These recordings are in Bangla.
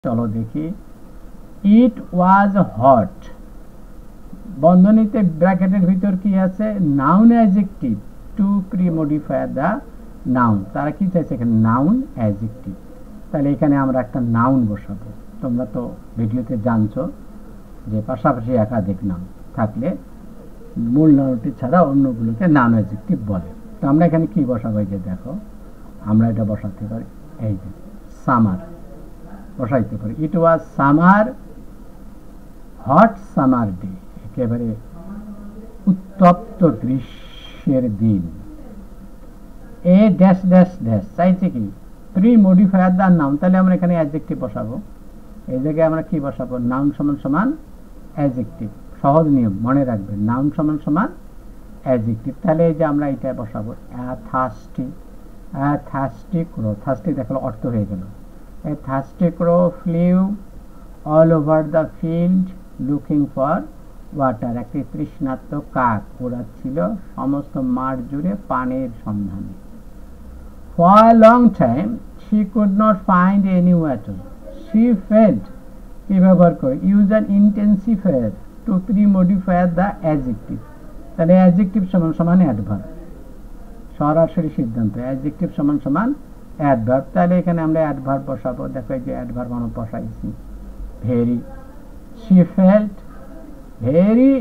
চলো দেখি। ইট ওয়াজ হট, বন্ধনীতে ব্র্যাকেটের ভিতর কি আছে, noun adjective to premodify the noun. তারা কি চাইছে এখানে, নাউন অ্যাডজেক্টিভ। তাহলে এখানে আমরা একটা নাউন বসাবো। তোমরা তো ভিডিওতে জানছো যে পাশাপাশি একাধিক নাউন থাকলে মূল নাউনটি ছাড়া অন্যগুলোকে নাউন অ্যাডজেক্টিভ বলে। তো আমরা এখানে কি বসাবো, এই যে দেখো, আমরা এটা বসাতে পারি, এই যে সামার বসাইতে পারি। It was summer, hot summer day, একেবারে উত্তপ্ত গ্রীষ্মের দিন। এ ড্যাশ ড্যাশ ড্যাশ চাইছে কি, প্রি-মডিফায়ার দ্য নাউন। তাহলে আমরা এখানে অ্যাডজেক্টিভ বসাবো। এই জায়গায় আমরা কি বসাবো, নাউন সমান সমান অ্যাডজেক্টিভ। সহজ নিয়ম মনে রাখবেন, নাউন সমান সমান অ্যাডজেক্টিভ। তাহলে এই যে আমরা এটা বসাবো, থার্স্টি, থার্স্টি ক্রো, থার্স্টি দেখালো অর্থ হয়ে গেল। A thirsty crow flew all over the field looking for water. একটি তৃষ্ণার্ত কাক উড়াচ্ছিল সমস্ত মাঠ জুড়ে পানির সন্ধানে। For a long time she could not find any water. She felt, কি ব্যবহার করে, use an intensifier to pre-modify the adjective. তাহলে adjective সমান সমান adverb, সরাসরি সিদ্ধান্ত। adjective সমান সমান অ্যাডভার্ব। তাহলে এখানে আমরা অ্যাডভার্ব বসাবো। দেখো এই যে অ্যাডভার্ব আমরা বসাইছি, very. She felt very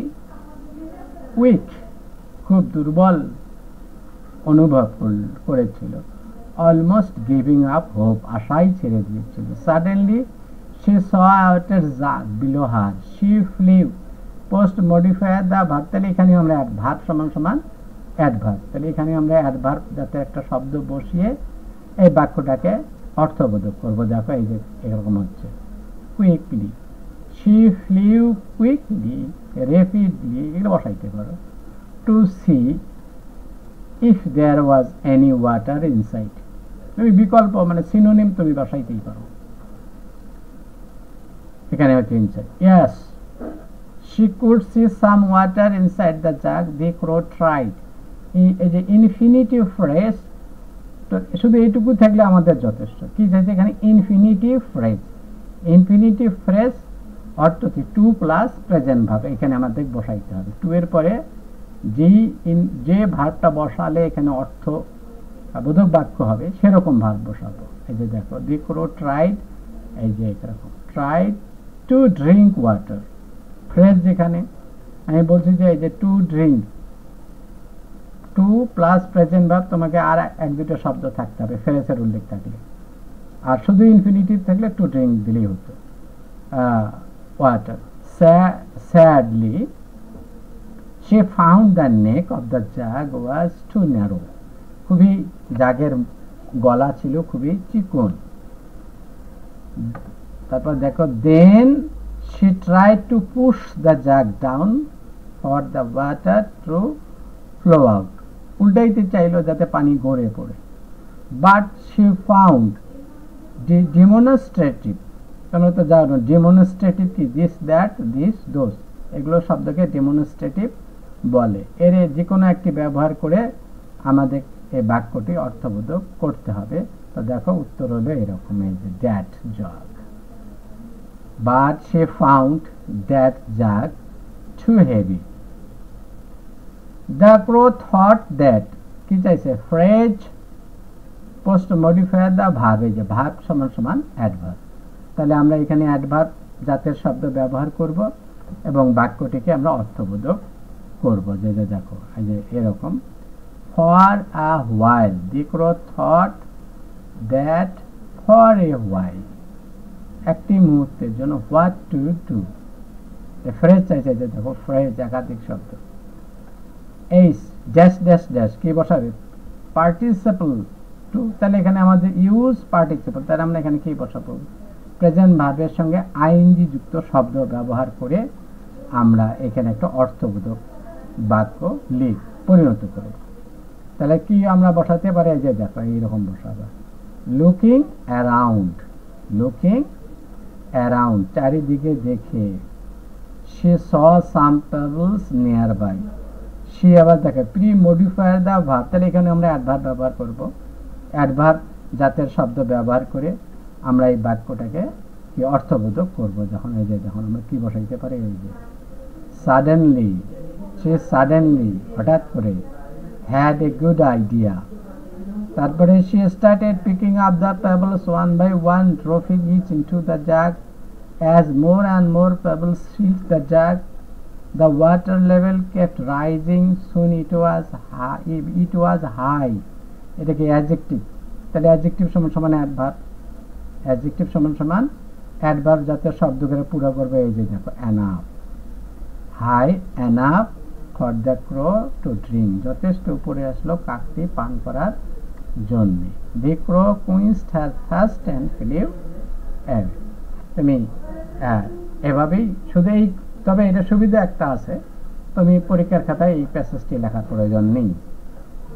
weak, খুব দুর্বল অনুভব করেছিল। অলমোস্ট গিভিং আপ হোপ, আশাই ছেড়ে দিয়েছিল। Suddenly she saw water jug below her. She flew, post modifier the verb. তাহলে এখানে আমরা ভার্ব সমান সমান অ্যাডভার্ব। তাহলে এখানে আমরা অ্যাডভার্ব যাতে একটা শব্দ বসিয়ে এই বাক্যটাকে অর্থবোধক করবো। দেখো এই যে এরকম হচ্ছে, quickly, she flew quickly, rapidly, এগুলো বসাইতে পারো। To see if there was any water inside, তুমি বিকল্প মানে সিনোনিম তুমি বসাইতেই পারো। এখানে হচ্ছে inside. Yes, she could see some water inside the jug, the crow tried. এই যে ইনফিনিটিভ ফ্রেজ, তো শুধু এইটুকু থাকলে আমাদের যথেষ্ট। কি চাইছে এখানে, ইনফিনিটিভ ফ্রেজ। ইনফিনিটিভ ফ্রেজ অর্থ কি, টু প্লাস প্রেজেন্ট ভার্ব এখানে আমাদের বসাইতে হবে। টু এর পরে যে ভার্বটা বসালে এখানে অর্থ বোধক বাক্য হবে সেরকম ভার্ব বসাবো। এই যে দেখো, দি ক্রো ট্রাইড, এই যে এরকম, tried to drink water. Phrase যেখানে আমি বলছি যে এই যে to drink, to plus present verb, তোমাকে আর এক দুটো শব্দ থাকতে হবে ফ্রেজের উল্লেখ থাকলে। আর শুধু ইনফিনিটিভ থাকলে টু ড্রিঙ্ক দিলেই হতো। Water. Sadly she found the neck of the jug was too narrow, খুবই, জাগের গলা ছিল খুবই চিকন। তারপর দেখো, then she tried to push the jug down for the water to flow out, উল্টাইতে চাইলো যাতে পানি গড়ে পড়ে। বাট শি ফাউন্ড ডেমনস্ট্রেটিভ, তোমরা তো জানো ডেমনস্ট্রেটিভ কি, দিস দ্যাট দিস দোস, এগুলো শব্দকে ডেমনস্ট্রেটিভ বলে। এর যে কোনো একটি ব্যবহার করে আমাদের এই বাক্যটি অর্থবোধক করতে হবে। তো দেখো উত্তর হলো এরকম, এই যে that jug. But she found that jug too heavy. The crow thought that, কি চাইছে, phrase post modifier the verb, এই যে ভার্ব সমান সমান অ্যাডভার্ব। তাহলে আমরা এখানে অ্যাডভার্ব জাতের শব্দ ব্যবহার করব এবং বাক্যটিকে আমরা অর্থবোধক করব। যে দেখো এই যে এরকম, for a while the crow thought that, for a while, একটি মুহূর্তের জন্য, হোয়াট টু ডু, ফ্রেজ চাইছে। যে দেখো ফ্রেজ একাধিক শব্দ। এইস ড্যাশ ড্যাশ ড্যাশ, কি বসাবে, পার্টিসিপল টু। তাহলে এখানে আমাদের ইউজ পার্টিসিপল, তাহলে আমরা এখানে কি বসাবো, প্রেজেন্ট ভার্বের সঙ্গে আইএনজি যুক্ত শব্দ ব্যবহার করে আমরা এখানে একটা অর্থবোধক বাক্য পরিণত করব। তাহলে কি আমরা বসাতে পারি, এই যে দেখো এইরকম বসাবো, লুকিং অ্যারাউন্ড, লুকিং অ্যারাউন্ড, চারিদিকে দেখে। She saw some pebbles nearby. সে আবার দেখে, প্রি-মডিফায়ার দ্য ভার্ব, তাহলে এখানে আমরা অ্যাডভার্ব ব্যবহার করব। অ্যাডভার্ব জাতের শব্দ ব্যবহার করে আমরা এই বাক্যটাকে কি অর্থবোধক করব যখন এই যে যখন আমরা কি বসাইতে পারি এই যে সাডেনলি, সে সাডেনলি হঠাৎ করে হ্যাড এ গুড আইডিয়া। তারপরে she started picking up the pebbles one by one, dropping each into the jug. As more and more pebbles filled the jug, the water level kept rising. Soon it was high. এটা কি অ্যাডজেক্টিভ? তাহলে অ্যাডজেক্টিভ সমান সমান অ্যাডভার্ব, অ্যাডজেক্টিভ সমান সমান অ্যাডভার্ব জাতীয় শব্দ করে পুরো করবে। এই যে দেখো enough, high enough for the crow to drink, যথেষ্ট উপরে আসলো কাকটি পান করার জন্য। The crow quenched her thirst and flew away. তুমি এভাবেই শুধু এই, তবে এটা সুবিধা একটা আছে, তুমি পরীক্ষার খাতায় এই প্যাসেজটি লেখার প্রয়োজন নেই।